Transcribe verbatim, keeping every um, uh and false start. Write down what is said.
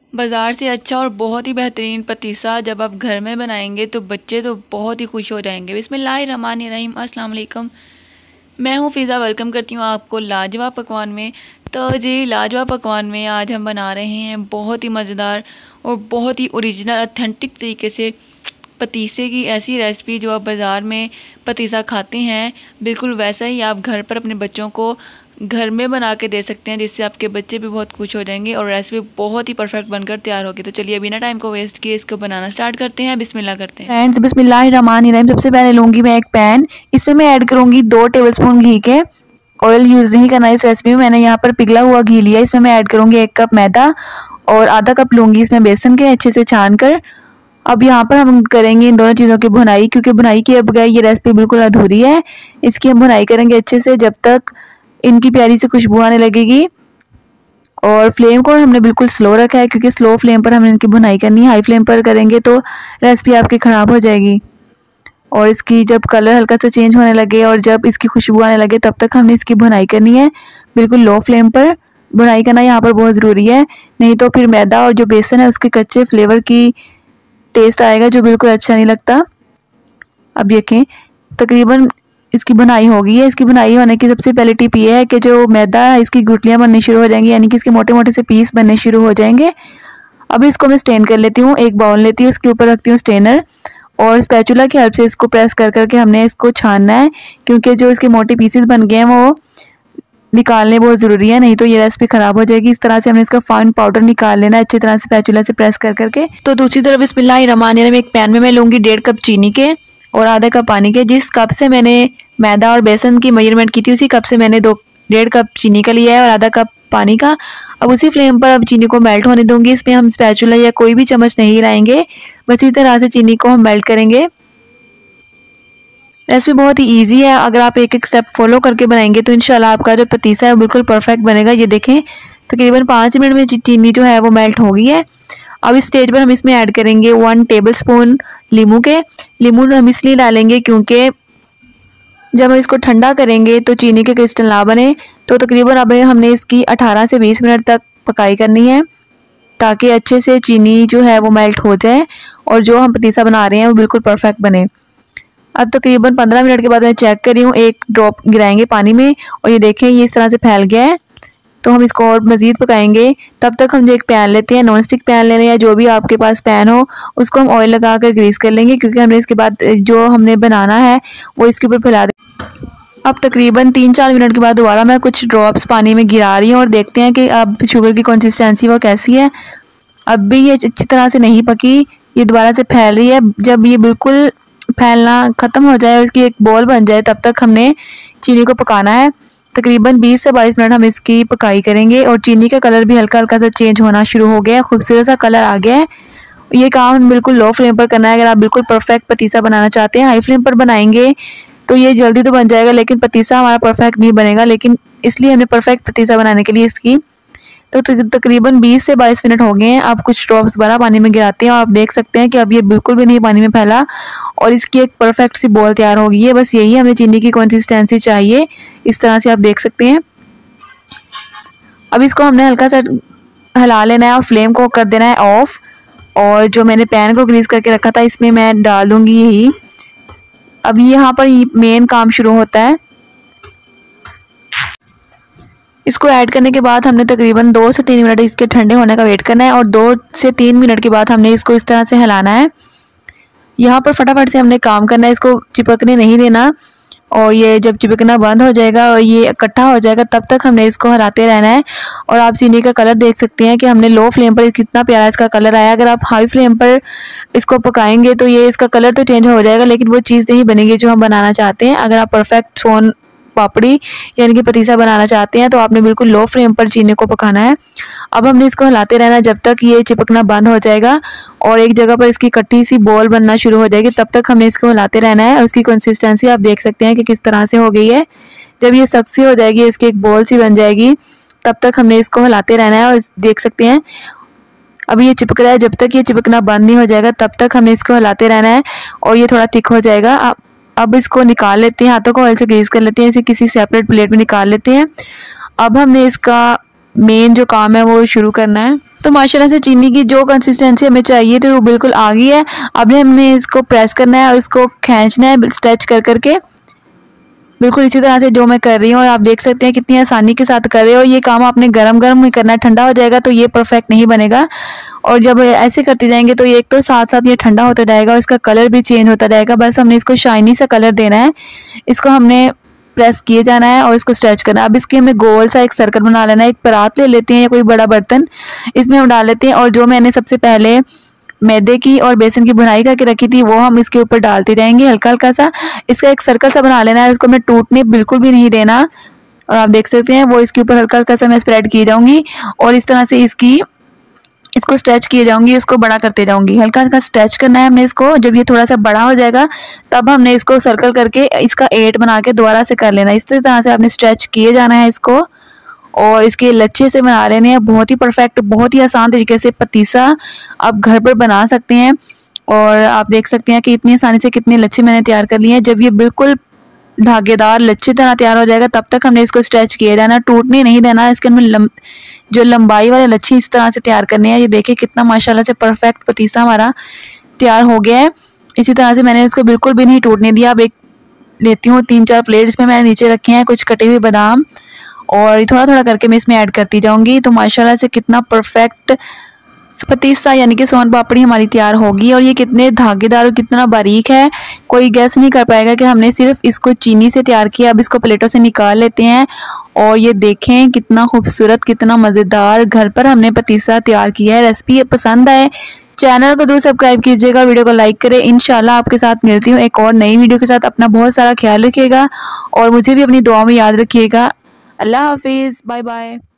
बाज़ार से अच्छा और बहुत ही बेहतरीन पतीसा जब आप घर में बनाएंगे तो बच्चे तो बहुत ही खुश हो जाएंगे। बिस्मिल्लाहिर्रहमानिर्रहीम, अस्सलाम वालेकुम। मैं हूँ फ़िज़ा, वेलकम करती हूँ आपको लाजवाब पकवान में। तो जी, लाजवाब पकवान में आज हम बना रहे हैं बहुत ही मज़ेदार और बहुत ही ओरिजिनल ऑथेंटिक तरीके से पतीसे की ऐसी रेसिपी जो आप बाज़ार में पतीसा खाते हैं बिल्कुल वैसा ही आप घर पर अपने बच्चों को घर में बना के दे सकते हैं, जिससे आपके बच्चे भी बहुत खुश हो जाएंगे और रेसिपी बहुत ही परफेक्ट बनकर तैयार होगी। तो चलिए बिना टाइम को वेस्ट किए इसको बनाना स्टार्ट करते हैं। बिस्मिल्लाह करते हैं फ्रेंड्स, बिस्मिल्लाहिर्रहमानिर्रहीम। सबसे पहले लूँगी मैं एक पैन, इसमें मैं ऐड करूँगी दो टेबलस्पून घी के। ऑयल यूज़ नहीं करना इस रेसिपी में। मैंने यहाँ पर पिघला हुआ घी लिया, इसमें मैं ऐड करूँगी एक कप मैदा और आधा कप लूँगी इसमें बेसन के अच्छे से छान कर। अब यहाँ पर हम करेंगे इन दोनों चीज़ों की भुनाई, क्योंकि भुनाई किए बगैर ये रेसिपी बिल्कुल अधूरी है। इसकी हम भुनाई करेंगे अच्छे से जब तक इनकी प्यारी सी खुशबू आने लगेगी। और फ्लेम को हमने बिल्कुल स्लो रखा है, क्योंकि स्लो फ्लेम पर हमें इनकी भुनाई करनी है। हाई फ्लेम पर करेंगे तो रेसिपी आपकी ख़राब हो जाएगी। और इसकी जब कलर हल्का सा चेंज होने लगे और जब इसकी खुशबू आने लगे तब तक हमने इसकी भुनाई करनी है। बिल्कुल लो फ्लेम पर भुनाई करना यहाँ पर बहुत ज़रूरी है, नहीं तो फिर मैदा और जो बेसन है उसके कच्चे फ्लेवर की टेस्ट आएगा जो बिल्कुल अच्छा नहीं लगता। अब देखें तकरीबन इसकी बुनाई हो गई है। इसकी बुनाई होने की सबसे पहले टिप ये है कि जो मैदा है इसकी गुठलियाँ बननी शुरू हो जाएंगी, यानी कि इसके मोटे मोटे से पीस बनने शुरू हो जाएंगे। अब इसको मैं स्टेन कर लेती हूँ। एक बाउल लेती हूँ, उसके ऊपर रखती हूँ स्टेनर और स्पैचुला की हेल्प से इसको प्रेस कर करके हमने इसको छानना है, क्योंकि जो इसके मोटे पीसेस बन गए हैं वो निकालने बहुत ज़रूरी है, नहीं तो ये रेसिपी ख़राब हो जाएगी। इस तरह से हमने इसका फाइन पाउडर निकाल लेना है अच्छी तरह से स्पैचुला से प्रेस कर करके। तो दूसरी तरफ बिस्मिल्लाहिर्रहमानिर्रहीम एक पैन में मैं लूँगी डेढ़ कप चीनी के और आधा कप पानी के। जिस कप से मैंने मैदा और बेसन की मेजरमेंट की थी उसी कप से मैंने दो डेढ़ कप चीनी का लिया है और आधा कप पानी का। अब उसी फ्लेम पर अब चीनी को मेल्ट होने दूंगी। इसमें हम स्पैचुला या कोई भी चम्मच नहीं हिलाएंगे, बस इसी तरह से चीनी को हम मेल्ट करेंगे। रेसिपी बहुत ही इजी है, अगर आप एक एक स्टेप फॉलो करके बनाएंगे तो इंशाल्लाह आपका जो पतीसा है वो बिल्कुल परफेक्ट बनेगा। ये देखें तकरीबन पाँच मिनट में चीनी जो है वो मेल्ट हो गई है। अब इस स्टेज पर हम इसमें ऐड करेंगे वन टेबलस्पून लीमू के। लीमू हम इसलिए डालेंगे क्योंकि जब हम इसको ठंडा करेंगे तो चीनी के क्रिस्टल ना बने। तो तकरीबन अब हमने इसकी अठारह से बीस मिनट तक पकाई करनी है, ताकि अच्छे से चीनी जो है वो मेल्ट हो जाए और जो हम पतीसा बना रहे हैं वो बिल्कुल परफेक्ट बने। अब तकरीबन पंद्रह मिनट के बाद मैं चेक कर रही हूँ, एक ड्रॉप गिराएंगे पानी में और ये देखें ये इस तरह से फैल गया है। तो हम इसको और मज़ीद पकाएंगे। तब तक हम जो एक पैन लेते हैं, नॉन स्टिक पैन ले लें या जो भी आपके पास पैन हो, उसको हम ऑयल लगा कर ग्रीस कर लेंगे, क्योंकि हमने इसके बाद जो हमने बनाना है वो इसके ऊपर फैला दें। अब तकरीबन तीन चार मिनट के बाद दोबारा मैं कुछ ड्रॉप्स पानी में गिरा रही हूँ और देखते हैं कि अब शुगर की कंसिस्टेंसी वो कैसी है। अब भी ये अच्छी तरह से नहीं पकी, ये दोबारा से फैल रही है। जब ये बिल्कुल फैलना ख़त्म हो जाए और इसकी एक बॉल बन जाए तब तक हमने चीनी को पकाना है। तकरीबन बीस से बाईस मिनट हम इसकी पकाई करेंगे और चीनी का कलर भी हल्का हल्का सा चेंज होना शुरू हो गया है, खूबसूरत सा कलर आ गया है। ये काम बिल्कुल लो फ्लेम पर करना है अगर आप बिल्कुल परफेक्ट पतीसा बनाना चाहते हैं। हाई फ्लेम पर बनाएंगे तो ये जल्दी तो बन जाएगा लेकिन पतीसा हमारा परफेक्ट नहीं बनेगा। लेकिन इसलिए हमने परफेक्ट पतीसा बनाने के लिए इसकी तो तकरीबन बीस से बाईस मिनट हो गए हैं। आप कुछ ड्रॉप्स दोबारा पानी में गिराते हैं और आप देख सकते हैं कि अब ये बिल्कुल भी नहीं पानी में फैला और इसकी एक परफेक्ट सी बॉल तैयार हो गई है। बस यही हमें चीनी की कंसिस्टेंसी चाहिए, इस तरह से आप देख सकते हैं। अब इसको हमने हल्का सा हिला लेना है और फ्लेम को कर देना है ऑफ। और जो मैंने पैन को ग्रीस करके रखा था इसमें मैं डाल दूँगी यही। अब यहाँ पर मेन काम शुरू होता है। इसको ऐड करने के बाद हमने तकरीबन दो से तीन मिनट इसके ठंडे होने का वेट करना है और दो से तीन मिनट के बाद हमने इसको इस तरह से हिलाना है। यहाँ पर फटाफट से हमने काम करना है, इसको चिपकने नहीं देना। और ये जब चिपकना बंद हो जाएगा और ये इकट्ठा हो जाएगा तब तक हमने इसको हिलाते रहना है। और आप चीनी का कलर देख सकते हैं कि हमने लो फ्लेम पर कितना प्यारा इसका कलर आया। अगर आप हाई फ्लेम पर इसको पकाएंगे तो ये इसका कलर तो चेंज हो जाएगा लेकिन वो चीज़ नहीं बनेगी जो हम बनाना चाहते हैं। अगर आप परफेक्ट सोन पापड़ी यानी कि पतीसा बनाना चाहते हैं तो आपने बिल्कुल लो फ्लेम पर चीनी को पकाना है। अब हमने इसको हिलाते रहना जब तक ये चिपकना बंद हो जाएगा और एक जगह पर इसकी कट्टी सी बॉल बनना शुरू हो जाएगी। तब तक हमने इसको हिलाते रहना है और उसकी कंसिस्टेंसी आप देख सकते हैं कि किस तरह से हो गई है। जब ये सख्त सी हो जाएगी, इसकी एक बॉल सी बन जाएगी, तब तक हमने इसको हिलाते रहना है। और देख सकते हैं अब ये चिपक रहा है, जब तक ये चिपकना बंद नहीं हो जाएगा तब तक हमने इसको हिलाते रहना है और ये थोड़ा थिक हो जाएगा। अब अब इसको निकाल लेते हैं, हाथों को ऑयल से ग्रीस कर लेते हैं, इसे किसी सेपरेट प्लेट में निकाल लेते हैं। अब हमने इसका मेन जो काम है वो शुरू करना है। तो माशाल्लाह से चीनी की जो कंसिस्टेंसी हमें चाहिए थी वो बिल्कुल आ गई है। अब हमने इसको प्रेस करना है और इसको खींचना है स्ट्रेच कर करके, बिल्कुल इसी तरह से जो मैं कर रही हूँ। और आप देख सकते हैं कितनी आसानी के साथ कर रहे हो। ये काम आपने गरम गरम ही करना है, ठंडा हो जाएगा तो ये परफेक्ट नहीं बनेगा। और जब ऐसे करते जाएंगे तो ये एक तो साथ साथ ये ठंडा होता जाएगा और इसका कलर भी चेंज होता जाएगा। बस हमने इसको शाइनी सा कलर देना है। इसको हमने प्रेस किए जाना है और इसको स्ट्रेच करना है। अब इसके हमें गोल सा एक सर्कल बना लेना है। एक परात ले लेते हैं या कोई बड़ा बर्तन, इसमें हम डाल लेते हैं और जो मैंने सबसे पहले मैदे की और बेसन की बुनाई करके रखी थी वो हम इसके ऊपर डालते जाएंगे हल्का हल्का सा। इसका एक सर्कल सा बना लेना है, इसको हमें टूटने बिल्कुल भी नहीं देना। और आप देख सकते हैं वो इसके ऊपर हल्का हल्का सा मैं स्प्रेड की जाऊंगी और इस तरह से इसकी इसको स्ट्रेच किए जाऊंगी, इसको बड़ा करते जाऊंगी। हल्का हल्का स्ट्रेच करना है हमने इसको। जब ये थोड़ा सा बड़ा हो जाएगा तब हमने इसको सर्कल करके इसका एट बना के दोबारा से कर लेना। इस तरह से आपने स्ट्रेच किए जाना है इसको और इसके लच्छे से बना लेने हैं। बहुत ही परफेक्ट, बहुत ही आसान तरीके से पतीसा आप घर पर बना सकते हैं। और आप देख सकते हैं कि इतनी आसानी से कितने लच्छे मैंने तैयार कर लिए हैं। जब ये बिल्कुल धागेदार लच्छे तरह तैयार हो जाएगा तब तक हमने इसको स्ट्रेच किए जाना, टूटने नहीं देना। इसके अंदर लम, जो लंबाई वाले लच्छे इस तरह से तैयार करने हैं। ये देखिए कितना माशाल्लाह से परफेक्ट पतीसा हमारा तैयार हो गया है। इसी तरह से मैंने इसको बिल्कुल भी नहीं टूटने दिया। अब एक लेती हूँ तीन चार प्लेट, इसमें मैंने नीचे रखे हैं कुछ कटे हुए बादाम और थोड़ा थोड़ा करके मैं इसमें ऐड करती जाऊँगी। तो माशाल्लाह से कितना परफेक्ट पतीसा यानी कि सोन पापड़ी हमारी तैयार होगी। और ये कितने धागेदार और कितना बारीक है, कोई गैस नहीं कर पाएगा कि हमने सिर्फ इसको चीनी से तैयार किया। अब इसको प्लेटों से निकाल लेते हैं और ये देखें कितना खूबसूरत, कितना मज़ेदार घर पर हमने पतीसा तैयार किया है। रेसिपी पसंद आए चैनल को जरूर सब्सक्राइब कीजिएगा, वीडियो को लाइक करें। इंशाल्लाह आपके साथ मिलती हूँ एक और नई वीडियो के साथ। अपना बहुत सारा ख्याल रखिएगा और मुझे भी अपनी दुआ में याद रखिएगा। अल्लाह हाफिज़, बाय बाय।